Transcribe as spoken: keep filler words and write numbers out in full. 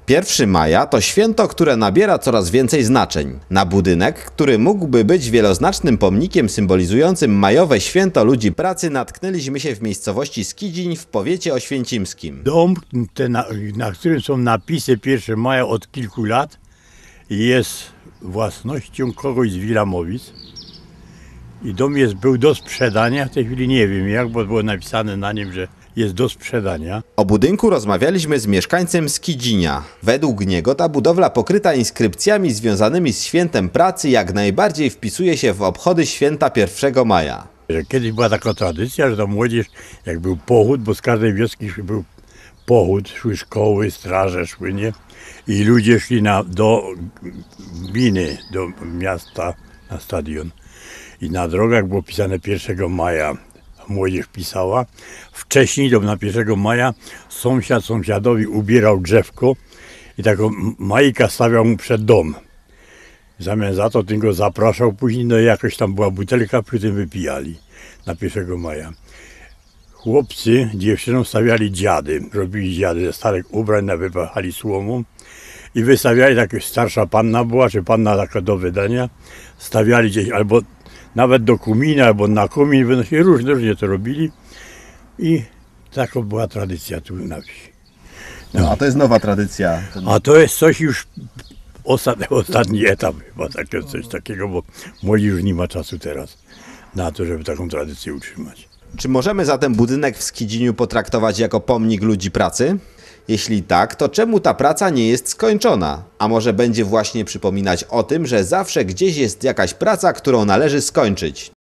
pierwszego maja to święto, które nabiera coraz więcej znaczeń. Na budynek, który mógłby być wieloznacznym pomnikiem symbolizującym majowe święto ludzi pracy, natknęliśmy się w miejscowości Skidziń w powiecie oświęcimskim. Dom, ten, na, na którym są napisy pierwszego maja od kilku lat, jest własnością kogoś z Wilamowic. I dom jest, był do sprzedania, w tej chwili nie wiem jak, bo było napisane na nim, że jest do sprzedania. O budynku rozmawialiśmy z mieszkańcem Skidzinia. Według niego ta budowla pokryta inskrypcjami związanymi z świętem pracy jak najbardziej wpisuje się w obchody święta pierwszego maja. Że kiedyś była taka tradycja, że ta młodzież, jak był pochód, bo z każdej wioski był pochód, szły szkoły, straże szły, nie? I ludzie szli na, do gminy, do miasta, na stadion. I na drogach było pisane pierwszego maja. Młodzież pisała. Wcześniej, to na pierwszego maja, sąsiad sąsiadowi ubierał drzewko i taką majka stawiał mu przed dom. W zamian za to ten go zapraszał później, no i jakoś tam była butelka, przy tym wypijali na pierwszego maja. Chłopcy dziewczynom stawiali dziady, robili dziady ze starych ubrań, wypachali słomą i wystawiali, taka starsza panna była, czy panna taka do wydania, stawiali gdzieś albo nawet do komina, albo na komin wynosili, różnie, różnie to robili i taka była tradycja tu na wsi. No. No, a to jest nowa tradycja. A to jest coś już, ostatni, ostatni etap chyba, takie, coś takiego, bo młodzi już nie ma czasu teraz na to, żeby taką tradycję utrzymać. Czy możemy zatem budynek w Skidziniu potraktować jako pomnik ludzi pracy? Jeśli tak, to czemu ta praca nie jest skończona? A może będzie właśnie przypominać o tym, że zawsze gdzieś jest jakaś praca, którą należy skończyć?